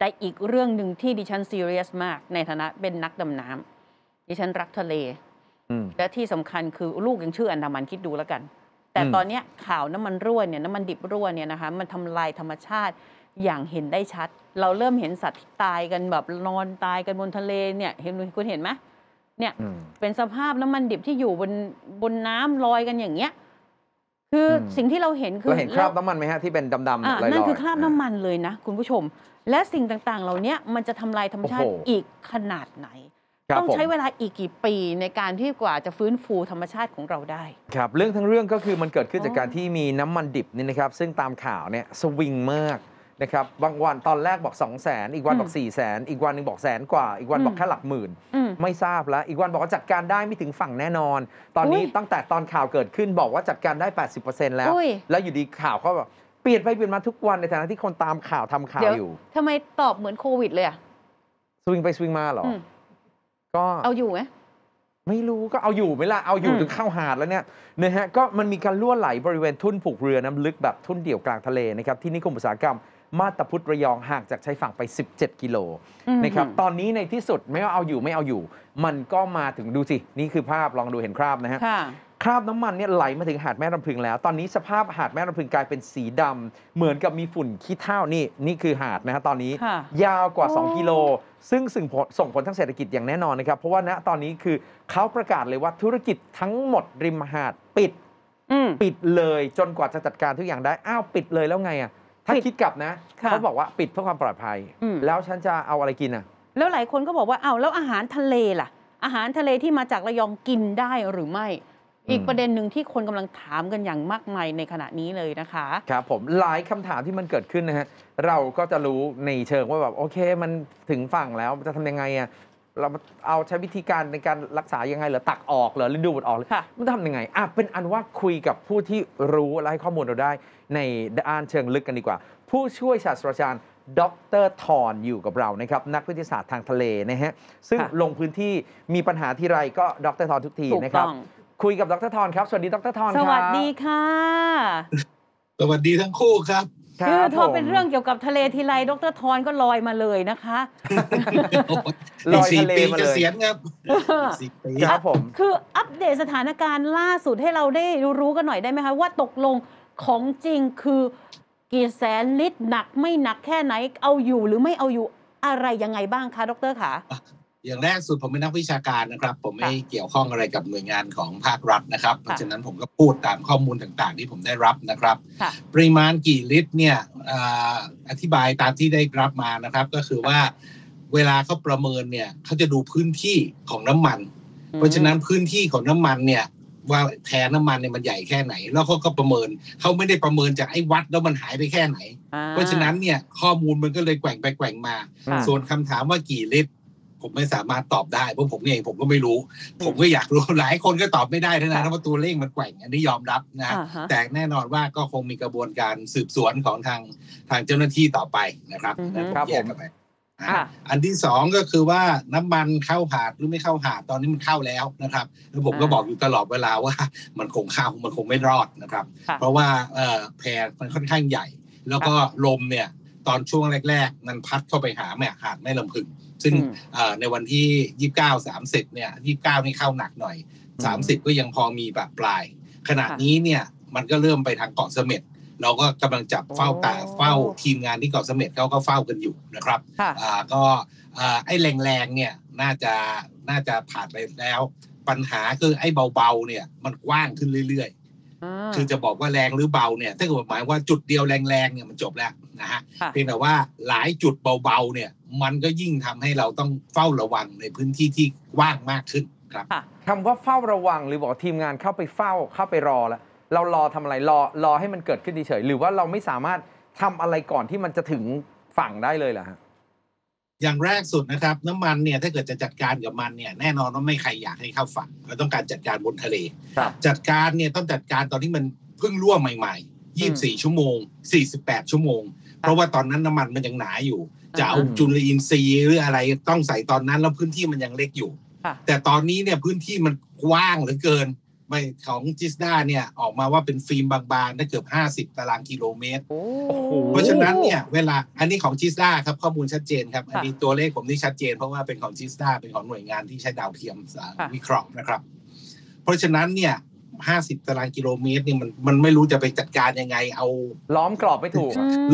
แต่อีกเรื่องหนึ่งที่ดิฉันซีเรียสมากในฐานะเป็นนักดำน้ำดิฉันรักทะเลและที่สำคัญคือลูกยังชื่ออันดามันคิดดูแล้วกันแต่ตอนนี้ข่าวน้ำมันรั่วเนี่ยน้ำมันดิบรั่วเนี่ยนะคะมันทำลายธรรมชาติอย่างเห็นได้ชัดเราเริ่มเห็นสัตว์ที่ตายกันแบบนอนตายกันบนทะเลเนี่ยเห็นคุณเห็นไหมเนี่ยเป็นสภาพน้ำมันดิบที่อยู่บนน้ำลอยกันอย่างเงี้ยคือสิ่งที่เราเห็นคือเห็นคราบน้ำมันไหมฮะที่เป็นดำๆลอยๆนั่นคือคราบน้ำมันเลยนะคุณผู้ชมและสิ่งต่างๆเหล่านี้มันจะทำลายธรรมชาติอีกขนาดไหนต้องใช้เวลาอีกกี่ปีในการที่กว่าจะฟื้นฟูธรรมชาติของเราได้ครับเรื่องทั้งเรื่องก็คือมันเกิดขึ้นจากการที่มีน้ำมันดิบนี่นะครับซึ่งตามข่าวเนี่ยสวิงมากนะครับบางวันตอนแรกบอก 200,000 อีกวันบอก 400,000 อีกวันนึงบอก100,000 กว่าอีกวันบอกแค่หลักหมื่นไม่ทราบแล้วอีกวันบอกว่าจัดการได้ไม่ถึงฝั่งแน่นอนตอนนี้ตั้งแต่ตอนข่าวเกิดขึ้นบอกว่าจัดการได้ 80% แล้วอยู่ดีข่าวเขาแบบเปลี่ยนไปเปลี่ยนมาทุกวันในฐานะที่คนตามข่าวทำข่าวอยู่ทำไมตอบเหมือนโควิดเลยอะสวิงไปสวิงมาเหรอก็เอาอยู่ไหมไม่รู้ก็เอาอยู่ไหมล่ะเอาอยู่ถึงเข้าหาดแล้วเนี่ยนะฮะก็มันมีการรั่วไหลบริเวณทุ่นผูกเรือน้ำลึกแบบทุ่นเดี่ยวกลางทะเลนะครับที่นิคมอุตสาหกรรมมาตาพุธระยองห่างจากชายฝั่งไป17 กิโลนะครับตอนนี้ในที่สุดไม่ว่าเอาอยู่ไม่เอาอยู่มันก็มาถึงดูสินี่คือภาพลองดูเห็นคราบนะฮะคราบน้ำมันเนี่ยไหลมาถึงหาดแม่ลำพึงแล้วตอนนี้สภาพหาดแม่ลำพึงกลายเป็นสีดำเหมือนกับมีฝุ่นขี้เถ้านี่คือหาดนะฮะตอนนี้ยาวกว่า2 กิโลซึ่งส่งผลทางเศรษฐกิจอย่างแน่นอนนะครับเพราะว่าณตอนนี้คือเขาประกาศเลยว่าธุรกิจทั้งหมดริมหาดปิดเลยจนกว่าจะจัดการทุกอย่างได้อ้าวปิดเลยแล้วไงอ่ะถ้าคิดกลับนะเขาบอกว่าปิดเพื่อความปลอดภัยแล้วฉันจะเอาอะไรกินอ่ะแล้วหลายคนก็บอกว่าอ้าวแล้วอาหารทะเลล่ะอาหารทะเลที่มาจากระยองกินได้หรือไม่อีกประเด็นหนึ่งที่คนกำลังถามกันอย่างมากมายในขณะนี้เลยนะคะครับผมหลายคำถามที่มันเกิดขึ้นนะฮะเราก็จะรู้ในเชิงว่าแบบโอเคมันถึงฝั่งแล้วจะทำยังไงอ่ะเราเอาใช้วิธีการในการรักษายังไงเหรอตักออกเหรอหรือดูดออกมันทำยังไงเป็นอันว่าคุยกับผู้ที่รู้และให้ข้อมูลเราได้ในด้านเชิงลึกกันดีกว่าผู้ช่วยศาสตราจารย์ดร.ธรอยู่กับเรานะครับนักวิทยาศาสตร์ทางทะเลนะฮะซึ่งลงพื้นที่มีปัญหาที่ไรก็ดร.ธรทุกทีนะครับคุยกับดร.ธรครับสวัสดีดร.ธรครับสวัสดีค่ะสวัสดีทั้งคู่ครับคือพอเป็นเรื่องเกี่ยวกับทะเลทีไรดร.ธรก็ลอยมาเลยนะคะลอยทะเลมาเลยเสียงครับครับผมคืออัปเดตสถานการณ์ล่าสุดให้เราได้รู้กันหน่อยได้ไหมคะว่าตกลงของจริงคือกี่แสนลิตรหนักไม่หนักแค่ไหนเอาอยู่หรือไม่เอาอยู่อะไรยังไงบ้างคะดร.คะอย่างแรกสุดผมเป็นนักวิชาการนะครับผมไม่เกี่ยวข้องอะไรกับหน่วยงานของภาครัฐนะครับเพราะฉะนั้นผมก็พูดตามข้อมูลต่างๆที่ผมได้รับนะครับปริมาณกี่ลิตรเนี่ยอธิบายตามที่ได้รับมานะครับก็คือว่าเวลาเขาประเมินเนี่ยเขาจะดูพื้นที่ของน้ำมันเพราะฉะนั้นพื้นที่ของน้ำมันเนี่ยว่าแพน้ำมันเนี่ยมันใหญ่แค่ไหนแล้วเขาก็ประเมินเขาไม่ได้ประเมินจากไอ้วัดแล้วมันหายไปแค่ไหนเพราะฉะนั้นเนี่ยข้อมูลมันก็เลยแกว่งไปแกว่งมาส่วนคำถามว่ากี่ลิตรผมไม่สามารถตอบได้เพราะผมเองผมก็ไม่รู้ผมก็อยากรู้หลายคนก็ตอบไม่ได้ทั้งนั้นว่าตัวเลขมันแกว่งอันนี้ยอมรับนะแต่แน่นอนว่าก็คงมีกระบวนการสืบสวนของทางเจ้าหน้าที่ต่อไปนะครับแยกกันไปอันที่สองก็คือว่าน้ำมันเข้าหาดหรือไม่เข้าหาดตอนนี้มันเข้าแล้วนะครับแล้วผมก็บอกอยู่ตลอดเวลาว่ามันคงเข้ามันคงไม่รอดนะครับเพราะว่าแพมันค่อนข้างใหญ่แล้วก็ลมเนี่ยตอนช่วงแรกๆมันพัดเข้าไปหาหาดแม่ลำพึงซึ่งในวันที่29-30เนี่ย29นี่เข้าหนักหน่อย30ก็ยังพอมีแบบปลายขณะนี้เนี่ยมันก็เริ่มไปทางเกาะเสม็ดเราก็กำลังจับเฝ้าทีมงานที่เกาะเสม็ดเขาก็เฝ้ากันอยู่นะครับก็ไอ้แรงๆเนี่ยน่าจะผ่านไปแล้วปัญหาคือไอ้เบาๆเนี่ยมันกว้างขึ้นเรื่อยๆคือจะบอกว่าแรงหรือเบาเนี่ยถ้าเกิดหมายว่าจุดเดียวแรงๆเนี่ยมันจบแล้วนะฮะเพียงแต่ว่าหลายจุดเบาๆเนี่ยมันก็ยิ่งทำให้เราต้องเฝ้าระวังในพื้นที่ที่กว้างมากขึ้นครับคำว่าเฝ้าระวังหรือบอกทีมงานเข้าไปเฝ้าเข้าไปรอแล้วเรารอทำอะไรรอให้มันเกิดขึ้นเฉยหรือว่าเราไม่สามารถทำอะไรก่อนที่มันจะถึงฝั่งได้เลยเหรอฮะอย่างแรกสุดนะครับน้ำมันเนี่ยถ้าเกิดจะจัดการกับมันเนี่ยแน่นอนว่าไม่ใครอยากให้เข้าฝั่งเราต้องการจัดการบนทะเลจัดการเนี่ยต้องจัดการตอนที่มันเพิ่งรั่วใหม่ๆ24 ชั่วโมง48 ชั่วโมงเพราะว่าตอนนั้นน้ำมันมันยังหนาอยู่จะเอาจุลินทรีย์หรืออะไรต้องใส่ตอนนั้นแล้วพื้นที่มันยังเล็กอยู่แต่ตอนนี้เนี่ยพื้นที่มันกว้างเหลือเกินไม่ของจิสดาเนี่ยออกมาว่าเป็นฟิล์มบางๆได้เกือบ50 ตารางกิโลเมตรเพราะฉะนั้นเนี่ยเวลาอันนี้ของจิสดาครับข้อมูลชัดเจนครับอันนี้ตัวเลขผมนี่ชัดเจนเพราะว่าเป็นของจิสดาเป็นของหน่วยงานที่ใช้ดาวเทียมวิเคราะห์นะครับเพราะฉะนั้นเนี่ย50 ตารางกิโลเมตรนี่มันไม่รู้จะไปจัดการยังไงเอาล้อมกรอบไม่ถูก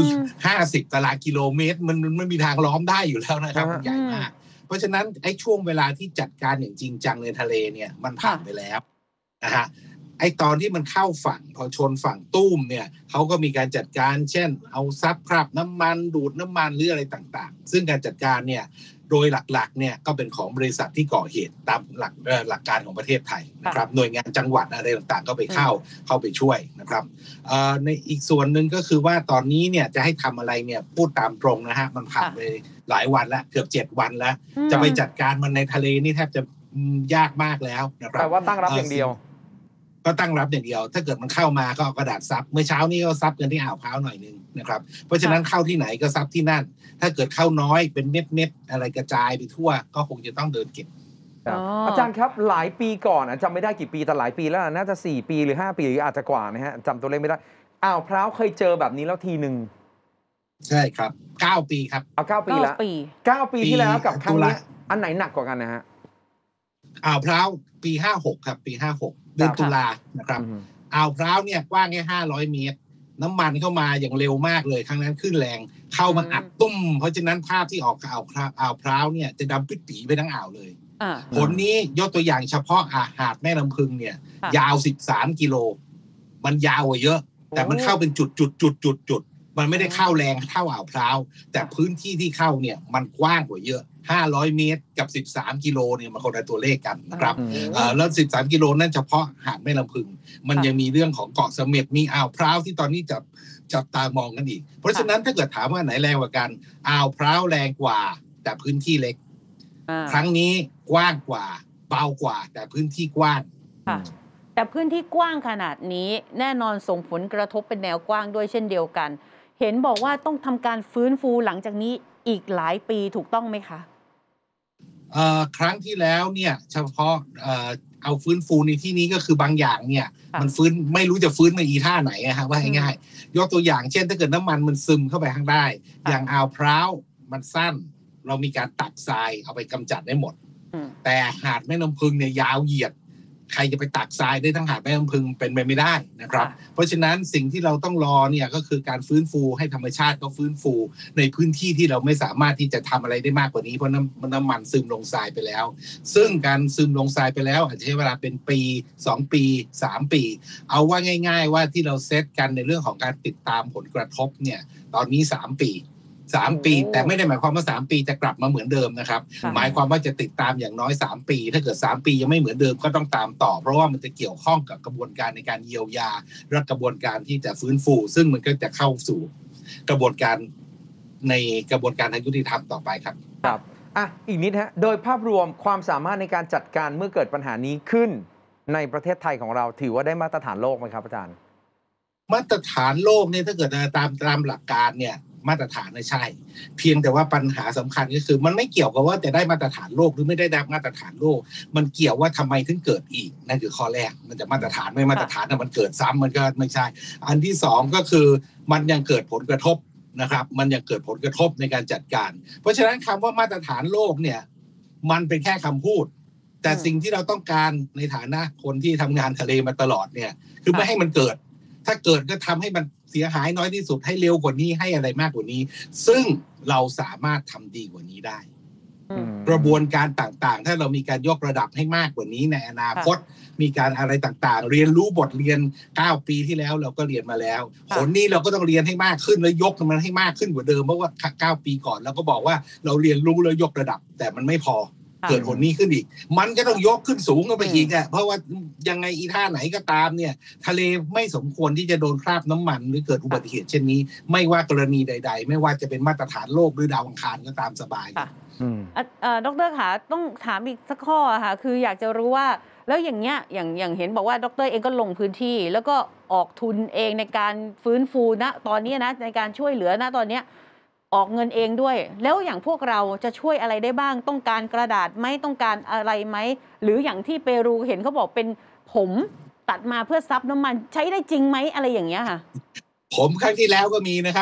50 ตารางกิโลเมตรมันไม่มีทางล้อมได้อยู่แล้วนะครับมันใหญ่มากเพราะฉะนั้นไอ้ช่วงเวลาที่จัดการอย่างจริงจังในทะเลเนี่ยมันผ่านไปแล้วนะฮะไอ้ตอนที่มันเข้าฝั่งพอชนฝั่งตุ้มเนี่ยเขาก็มีการจัดการเช่นเอาซับคราบน้ำมันดูดน้ำมันหรืออะไรต่างๆซึ่งการจัดการเนี่ยโดยหลักๆเนี่ยก็เป็นของบริษัทที่ก่อเหตุตามหลักการของประเทศไทยนะครับหน่วยงานจังหวัดอะไรต่างๆก็ไปเข้าไปช่วยนะครับในอีกส่วนหนึ่งก็คือว่าตอนนี้เนี่ยจะให้ทำอะไรเนี่ยพูดตามตรงนะฮะมันผ่านไปหลายวันแล้วเกือบ7 วันแล้วจะไปจัดการมันในทะเลนี่แทบจะยากมากแล้วนะครับแต่ว่าตั้งรับอย่างเดียวก็ตั้งรับอย่างเดียวถ้าเกิดมันเข้ามาก็เอากระดาษซับเมื่อเช้านี้ก็ซับกันที่อ่าวพร้าวหน่อยนึงนะครับเพราะฉะนั้นเข้าที่ไหนก็ซับที่นั่นถ้าเกิดเข้าน้อยเป็นเม็ดอะไรกระจายไปทั่วก็คงจะต้องเดินเก็บอาจารย์ครับหลายปีก่อนจำไม่ได้กี่ปีแต่หลายปีแล้วน่าจะ4 ปีหรือ5 ปีหรืออาจจะกว่านะฮะจำตัวเลขไม่ได้อ่าวพร้าวเคยเจอแบบนี้แล้วทีหนึ่งใช่ครับ9 ปีครับเอา9 ปีแล้ว9 ปีที่แล้วกับครั้งนี้อันไหนหนักกว่ากันนะฮะอ่าวพร้าวปี56ครับปี56เดือนตุลานะครับอ่าวพร้าวเนี่ยกว้างแค่500 เมตรน้ำมันเข้ามาอย่างเร็วมากเลยครั้งนั้นขึ้นแรงเข้ามาอัดตุ้มเพราะฉะนั้นภาพที่ออกอ่าวพร้าวเนี่ยจะดำปิดปีไปทั้งอ่าวเลยผลนี้ยกตัวอย่างเฉพาะหาดแม่ลำพึงเนี่ยยาว13 กิโลมันยาวกว่าเยอะแต่มันเข้าเป็นจุดมันไม่ได้เข้าแรงเท่าอ่าวพร้าวแต่พื้นที่ที่เข้าเนี่ยมันกว้างกว่าเยอะ500 เมตรกับ13 กิโลเนี่ยมันคนละตัวเลขกันนะครับแล้ว13 กิโลนั่นเฉพาะหาดแม่ลำพึงมันยังมีเรื่องของเกาะเสม็ดมีอ่าวพร้าวที่ตอนนี้จับตามองกันอีกเพราะฉะนั้นถ้าเกิดถามว่าไหนแรงกว่ากันอ่าวพร้าวแรงกว่าแต่พื้นที่เล็กครั้งนี้กว้างกว่าเบากว่าแต่พื้นที่กว้างแต่พื้นที่กว้างขนาดนี้แน่นอนส่งผลกระทบเป็นแนวกว้างด้วยเช่นเดียวกันเห็นบอกว่าต้องทำการฟื้นฟูหลังจากนี้อีกหลายปีถูกต้องไหมคะครั้งที่แล้วเนี่ยเฉพาะเอาฟื้นฟูในที่นี้ก็คือบางอย่างเนี่ยมันฟื้นไม่รู้จะฟื้นมาอีท่าไหนฮะว่าง่ายๆยกตัวอย่างเช่นถ้าเกิดน้ำมันซึมเข้าไปข้างได้อย่างอ่าวพร้าวมันสั้นเรามีการตักทรายเอาไปกำจัดได้หมดแต่หาดแม่น้ำพึงเนี่ยยาวเหยียดใครจะไปตักทรายได้ทั้งหาดแม่ลำพึงเป็นไปไม่ได้นะครับเพราะฉะนั้นสิ่งที่เราต้องรอเนี่ยก็คือการฟื้นฟูให้ธรรมชาติก็ฟื้นฟูในพื้นที่ที่เราไม่สามารถที่จะทำอะไรได้มากกว่านี้เพราะน้ำมันซึมลงทรายไปแล้วซึ่งการซึมลงทรายไปแล้วอาจจะใช้เวลาเป็นปี2 ปี3 ปีเอาว่าง่ายๆว่าที่เราเซตกันในเรื่องของการติดตามผลกระทบเนี่ยตอนนี้3 ปีแต่ไม่ได้หมายความว่า3 ปีจะกลับมาเหมือนเดิมนะครับหมายความว่าจะติดตามอย่างน้อย3 ปีถ้าเกิด3 ปียังไม่เหมือนเดิมก็ต้องตามต่อเพราะว่ามันจะเกี่ยวข้องกับกระบวนการในการเยียวยาและกระบวนการที่จะฟื้นฟูซึ่งมันก็จะเข้าสู่กระบวนการในกระบวนการทางยุติธรรมต่อไปครับครับอีกนิดฮะโดยภาพรวมความสามารถในการจัดการเมื่อเกิดปัญหานี้ขึ้นในประเทศไทยของเราถือว่าได้มาตรฐานโลกไหมครับอาจารย์มาตรฐานโลกเนี่ยถ้าเกิดตามหลักการเนี่ยมาตรฐานใช่เพียงแต่ว่าปัญหาสำคัญก็คือมันไม่เกี่ยวกับว่าจะได้มาตรฐานโลกหรือไม่ได้มาตรฐานโลกมันเกี่ยวว่าทำไมถึงเกิดอีกนั่นคือข้อแรกมันจะมาตรฐานไม่มาตรฐานมันเกิดซ้ำมันก็ไม่ใช่อันที่2ก็คือมันยังเกิดผลกระทบนะครับมันยังเกิดผลกระทบในการจัดการเพราะฉะนั้นคำว่ามาตรฐานโลกเนี่ยมันเป็นแค่คำพูดแต่สิ่งที่เราต้องการในฐานะคนที่ทำงานทะเลมาตลอดเนี่ยคือไม่ให้มันเกิดถ้าเกิดก็ทำให้มันเสียหายน้อยที่สุดให้เร็วกว่านี้ให้อะไรมากกว่านี้ซึ่งเราสามารถทำดีกว่านี้ได้กระบวนการต่างๆถ้าเรามีการยกระดับให้มากกว่านี้ในอนาคตมีการอะไรต่างๆเรียนรู้บทเรียน9 ปีที่แล้วเราก็เรียนมาแล้วผลนี้เราก็ต้องเรียนให้มากขึ้นแล้วยกมันให้มากขึ้นกว่าเดิมเพราะว่า9 ปีก่อนเราก็บอกว่าเราเรียนรู้แล้วยกระดับแต่มันไม่พอเกิดผลนี้ขึ้นอีกมันก็ต้องยกขึ้นสูงขึ้นไปอีกเพราะว่ายังไงอีท่าไหนก็ตามเนี่ยทะเลไม่สมควรที่จะโดนคราบน้ำมันหรือเกิดอุบัติเหตุเช่นนี้ไม่ว่ากรณีใดๆไม่ว่าจะเป็นมาตรฐานโลกหรือดาวอังคารก็ตามสบายดร.ค่ะต้องถามอีกสักข้อค่ะคืออยากจะรู้ว่าแล้วอย่างเงี้ยอย่างเห็นบอกว่าดร.เองก็ลงพื้นที่แล้วก็ออกทุนเองในการฟื้นฟูนะตอนนี้นะในการช่วยเหลือนะตอนเนี้ยออกเงินเองด้วยแล้วอย่างพวกเราจะช่วยอะไรได้บ้างต้องการกระดาษไหมต้องการอะไรไหมหรืออย่างที่เปรูเห็นเขาบอกเป็นผมตัดมาเพื่อซับน้ำมันใช้ได้จริงไหมอะไรอย่างเงี้ยค่ะผมครั้งที่แล้วก็มีนะครับ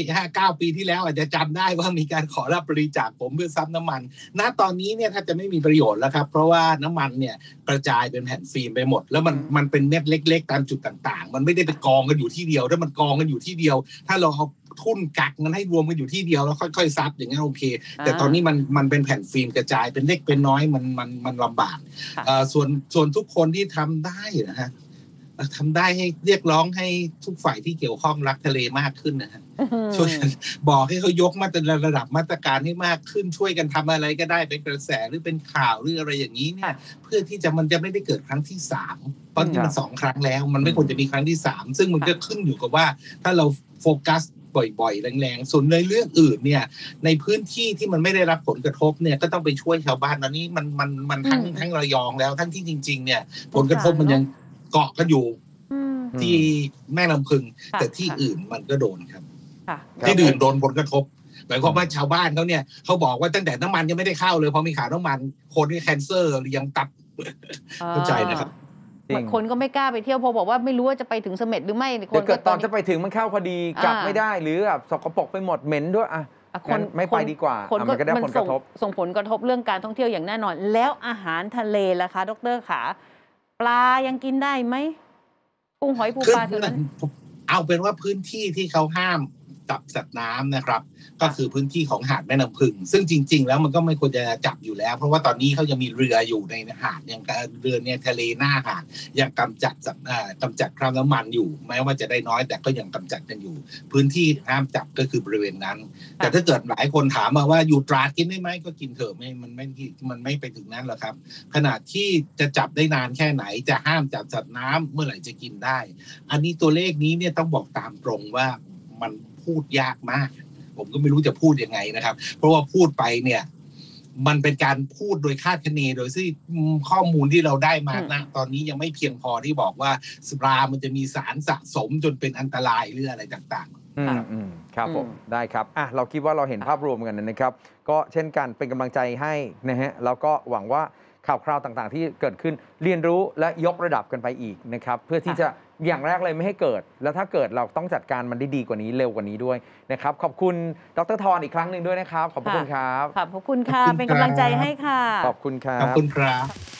5 ปีที่แล้วอาจจะจำได้ว่ามีการขอรับบริจาคผมเพื่อซับน้ำมันณตอนนี้เนี่ยถ้าจะไม่มีประโยชน์แล้วครับเพราะว่าน้ำมันเนี่ยกระจายเป็นแผ่นฟิล์มไปหมดแล้วมันเป็นเม็ดเล็กๆตามจุดต่างๆมันไม่ได้ไปกองกันอยู่ที่เดียวถ้ามันกองกันอยู่ที่เดียวถ้าเราเอาทุ่นกักมันให้รวมกันอยู่ที่เดียวแล้วค่อยๆซับอย่างนั้นโอเคแต่ตอนนี้มันเป็นแผ่นฟิล์มกระจายเป็นเล็กเป็นน้อยมันลำบากส่วนทุกคนที่ทำได้นะฮะทำได้ให้เรียกร้องให้ทุกฝ่ายที่เกี่ยวข้องรักทะเลมากขึ้นนะฮะช่วยกันบอกให้เขายกระดับมาตรการให้มากขึ้นช่วยกันทำอะไรก็ได้เป็นกระแสหรือเป็นข่าวหรืออะไรอย่างนี้เนี่ยเพื่อที่มันจะไม่ได้เกิดครั้งที่3ตอนที่มัน2 ครั้งแล้วมันไม่ควรจะมีครั้งที่3ซึ่งมันก็ขึ้นอยู่กับว่าถ้าเราโฟกัสบ่อยๆแรงๆส่วนในเรื่องอื่นเนี่ยในพื้นที่ที่มันไม่ได้รับผลกระทบเนี่ยก็ต้องไปช่วยชาวบ้านตอนนี้มันทั้งระยองแล้วทั้งที่จริงๆเนี่ยผลกระทบมันยังเกาะกันอยู่ที่แม่ลำพึงแต่ที่อื่นมันก็โดนครับที่อื่นโดนผลกระทบหมายความว่าชาวบ้านเขาเนี่ยเขาบอกว่าตั้งแต่น้ำมันยังไม่ได้เข้าเลยพอมีข่าวน้ำมันคนที่แคนเซอร์ยังตับเข้าใจนะครับคนก็ไม่กล้าไปเที่ยวพอบอกว่าไม่รู้ว่าจะไปถึงเสม็ดหรือไม่คนเกิดตอนจะไปถึงมันเข้าพอดีกลับไม่ได้หรือแบบสกปรกไปหมดเหม็นด้วยคนไม่ไปดีกว่ามันก็ได้ผลกระทบส่งผลกระทบเรื่องการท่องเที่ยวอย่างแน่นอนแล้วอาหารทะเลล่ะคะดร.ขาปลายังกินได้ไหมกุ้งหอยปูปลาเท่านั้นเอาเป็นว่าพื้นที่ที่เขาห้ามจับสัตว์น้ำนะครับก็คือพื้นที่ของหาดแม่น้ำพึงซึ่งจริงๆแล้วมันก็ไม่ควรจะจับอยู่แล้วเพราะว่าตอนนี้เขายังมีเรืออยู่ในหาดอย่างเรือเนี่ยทะเลหน้าหาดยังกำจัดคราบน้ำมันอยู่แม้ว่าจะได้น้อยแต่ก็ยังกำจัดกันอยู่พื้นที่ห้ามจับก็คือบริเวณนั้นแต่ถ้าเกิดหลายคนถามมาว่าอยู่ตราดกินได้ไหมก็กินเถอะมันไม่ไปถึงนั้นหรอกครับขนาดที่จะจับได้นานแค่ไหนจะห้ามจับสัตว์น้ำเมื่อไหร่จะกินได้อันนี้ตัวเลขนี้เนี่ยต้องบอกตามตรงว่ามันพูดยากมากผมก็ไม่รู้จะพูดยังไงนะครับเพราะว่าพูดไปเนี่ยมันเป็นการพูดโดยคาดคะเนโดยที่ข้อมูลที่เราได้มาณตอนนี้ยังไม่เพียงพอที่บอกว่าปลามันจะมีสารสะสมจนเป็นอันตรายหรืออะไรต่างๆครับผมได้ครับเราคิดว่าเราเห็นภาพรวมกันนะครับก็เช่นกันเป็นกำลังใจให้นะฮะแล้วก็หวังว่าข่าวคราวต่างๆที่เกิดขึ้นเรียนรู้และยกระดับกันไปอีกนะครับเพื่อที่จะอย่างแรกเลยไม่ให้เกิดแล้วถ้าเกิดเราต้องจัดการมันได้ดีกว่านี้เร็วกว่านี้ด้วยนะครับขอบคุณดร.ธรอีกครั้งหนึ่งด้วยนะครับขอบคุณครับขอบคุณค่ะเป็นกำลังใจให้ค่ะขอบคุณครับขอบคุณครับ